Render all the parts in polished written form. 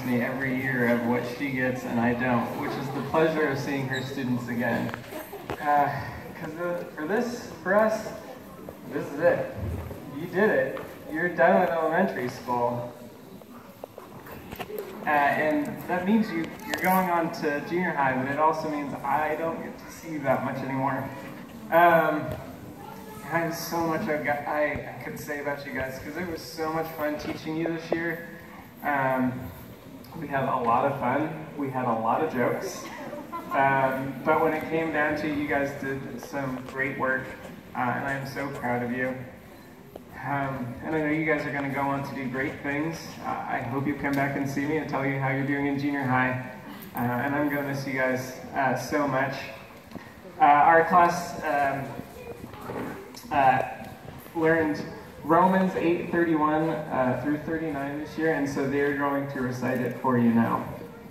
reminds me every year of what she gets and I don't, which is the pleasure of seeing her students again. Because for us, this is it. You did it. You're done with elementary school. And that means you're going on to junior high, but it also means I don't get to see you that much anymore. I have so much I could say about you guys, because it was so much fun teaching you this year. We had a lot of fun. We had a lot of jokes. But when it came down to it, you guys did some great work, and I am so proud of you. And I know you guys are going to go on to do great things. I hope you come back and see me and tell you how you're doing in junior high. And I'm going to miss you guys so much. Our class learned Romans 8:31 through 39 this year, and so they're going to recite it for you now.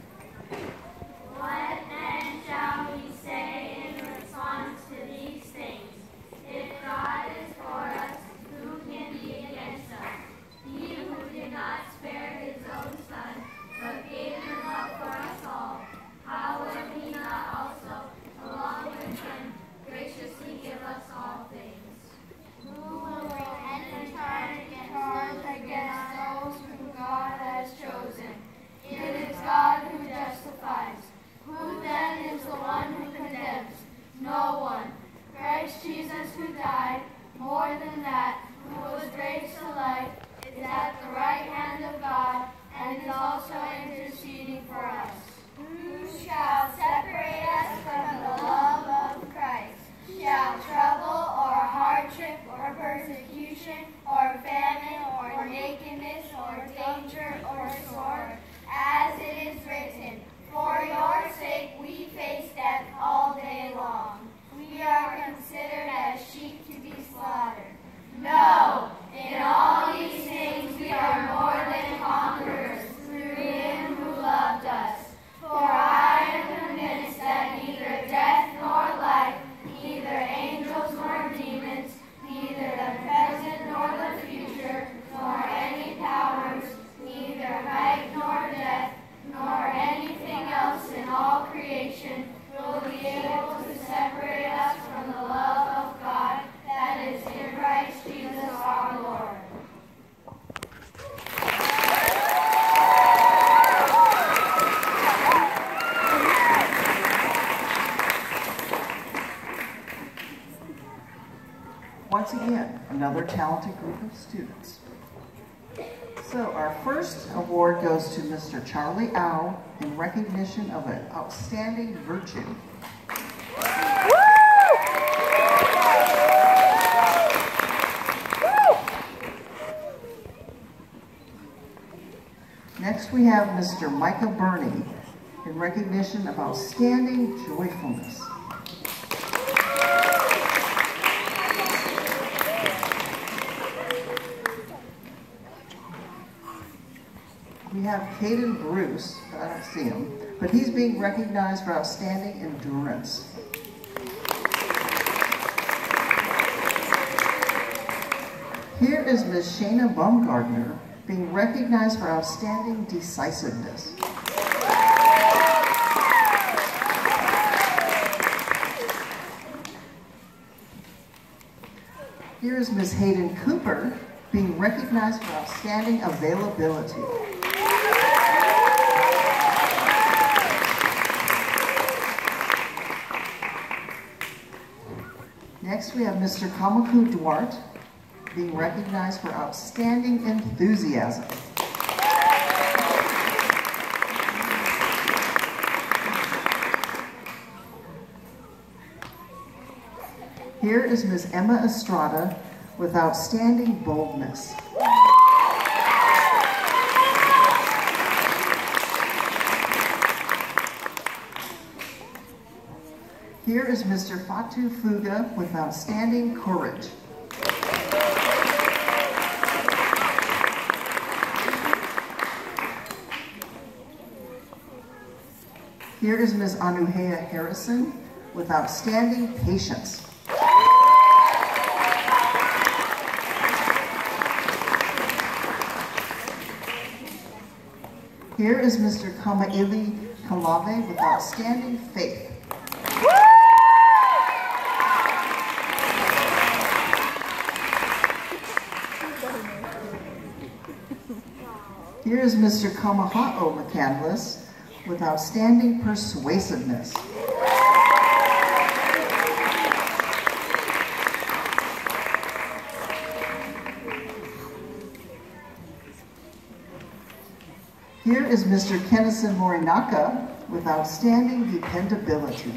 What then shall we say in response to these things? If God is for us, who can be against us? He who did not spare his own son, but gave him up for us all, how will he not also, along with him, graciously give us all things? Who will bring any charge against those whom God has chosen? It is God who justifies. Who then is the one who condemns? No one. Christ Jesus, who died, more than that, who was raised to life, is at the right hand of God, and is also interceding for us. Who shall separate us from the love of Christ? Shall trouble, or hardship, or persecution, or famine, or nakedness, or danger, or sword? As it is written, for your sake we face death all day long. We are considered as sheep to be slaughtered. No, in all these things we are more than conquerors through him who loved us. For I am convinced that neither death nor life, neither angels nor demons, neither the present nor the future, nor any powers, neither height nor depth, nor anything else in all creation will be able to separate us from the love of God that is in Christ Jesus our Lord. Once again, another talented group of students. So our first award goes to Mr. Charlie Au in recognition of an outstanding virtue. Next we have Mr. Micah Burney in recognition of outstanding joyfulness. We have Caden Bruce, but I don't see him, but he's being recognized for outstanding endurance. Here is Ms. Shayna Baumgardner being recognized for outstanding decisiveness. Here is Ms. Hayden Cooper being recognized for outstanding availability. Next, we have Mr. Kamaku Duarte being recognized for outstanding enthusiasm. Here is Ms. Emma Estrada with outstanding boldness. Here is Mr. Fatu Fuga with outstanding courage. Here is Ms. Anuhea Harrison with outstanding patience. Here is Mr. Kamaili Kalave with outstanding faith. Here is Mr. Kamaha'o McCandless with outstanding persuasiveness. Here is Mr. Kennison Morinaka with outstanding dependability.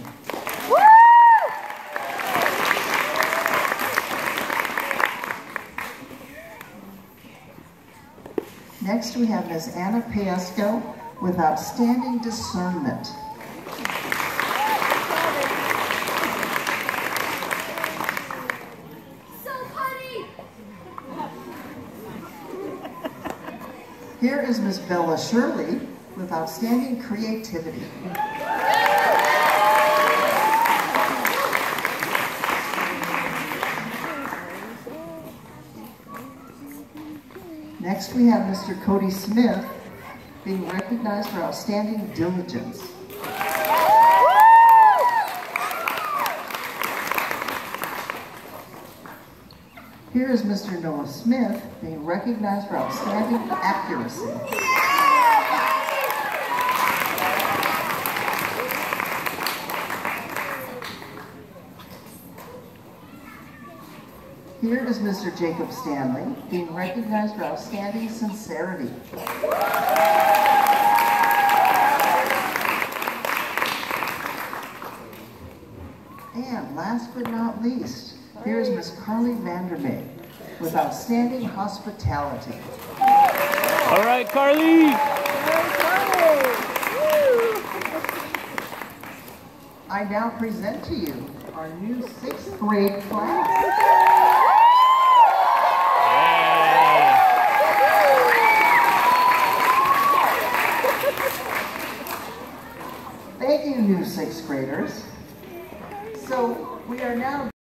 Next we have Ms. Anna Paesco with outstanding discernment. So funny! Here is Ms. Bella Shirley with outstanding creativity. Next we have Mr. Cody Smith being recognized for outstanding diligence. Here is Mr. Noah Smith being recognized for outstanding accuracy. Here is Mr. Jacob Stanley being recognized for outstanding sincerity. And last but not least, here is Miss Carly Vandermeer with outstanding hospitality. All right, Carly! I now present to you our new 6th grade class. Thank you, new 6th graders. So we are now